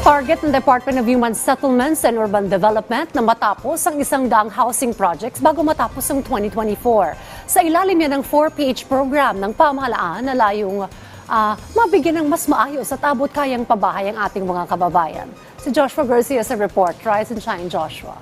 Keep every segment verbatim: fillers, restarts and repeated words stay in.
Target ng Department of Human Settlements and Urban Development na matapos ang isang daang housing projects bago matapos ang twenty twenty-four. Sa ilalim yan ng four P H program ng pamahalaan na layong uh, mabigyan ng mas maayos at abot kayang pabahay ang ating mga kababayan. Si Joshua Garcia sa report. Rise and shine, Joshua.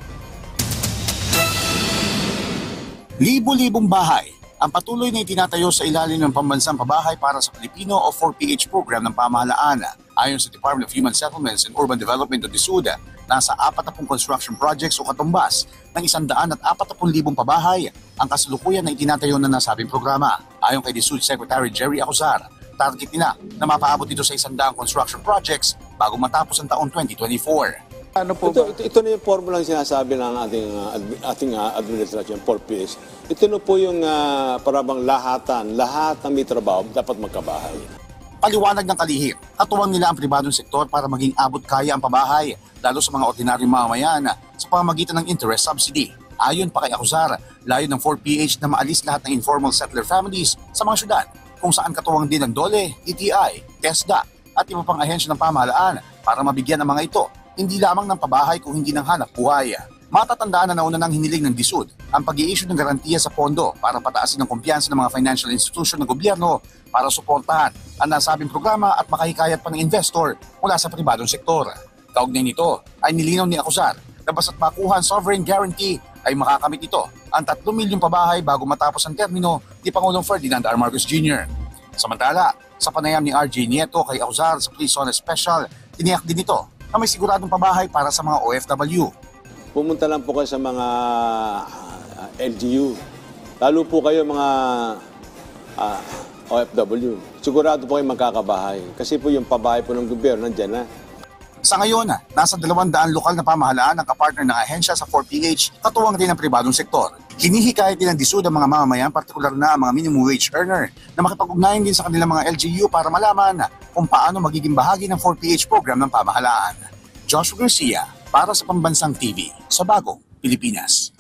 Libo-libong bahay ang patuloy na itinatayo sa ilalim ng pambansang pabahay para sa Pilipino o four P H program ng pamahalaan. Ayon sa Department of Human Settlements and Urban Development o DSUD, nasa apat na pung construction projects o katumbas ng isang daan at apat na pung libong pabahay ang kasalukuyan na itinatayo na nasabing programa. Ayon kay DSUD Secretary Jerry Acuzar, target nila na mapaabot ito sa isang daang construction projects bago matapos ang taon twenty twenty-four. Ano po ito, ito, ito na yung formula yung sinasabi ng ating, uh, ating uh, administration, four P H. Ito na po yung uh, parabang lahatan, lahat ng may trabaho dapat magkabahay. Paliwanag ng kalihim, katuwang nila ang pribadong sektor para maging abot kaya ang pabahay, lalo sa mga ordinaryong mamamayan sa pamamagitan ng interest subsidy. Ayon pa kay Acuzar, layo ng four P H na maalis lahat ng informal settler families sa mga syudad, kung saan katuwang din ng DOLE, D T I, TESDA at iba pang ahensya ng pamahalaan para mabigyan ng mga ito hindi lamang ng pabahay kung hindi ng hanap buhay. Matatandaan na nauna ng hiniling ng DSUD ang pag-i-issue ng garantiya sa pondo para pataasin ang kumpiyansa ng mga financial institution ng gobyerno para suportahan ang nasabing programa at makahikayat pa ng investor mula sa pribadong sektor. Kaugnay nito ay nilinaw ni Acuzar na basta't makuha ang sovereign guarantee ay makakamit ito ang tatlong milyong pabahay bago matapos ang termino ni Pangulong Ferdinand R. Marcos Junior Samantala, sa panayam ni R J Nieto kay Acuzar sa Police Zone Special, tiniyak din ito na may siguradong pabahay para sa mga O F W. Pumunta lang po kayo sa mga uh, L G U. Lalo po kayo mga uh, O F W. Sigurado po kayo magkakabahay. Kasi po yung pabahay po ng gobyerno nandyan na. Sa ngayon, nasa dalawang daan lokal na pamahalaan ang kapartner ng ahensya sa four P H, katuwang din ang pribadong sektor. Hinihikayat din ng DSUD ang mga mamamayan, partikular na ang mga minimum wage earner, na makipag-ugnayan din sa kanilang mga L G U para malaman kung paano magiging bahagi ng four P H program ng pamahalaan. Joshua Garcia, para sa Pambansang T V, sa Bagong Pilipinas.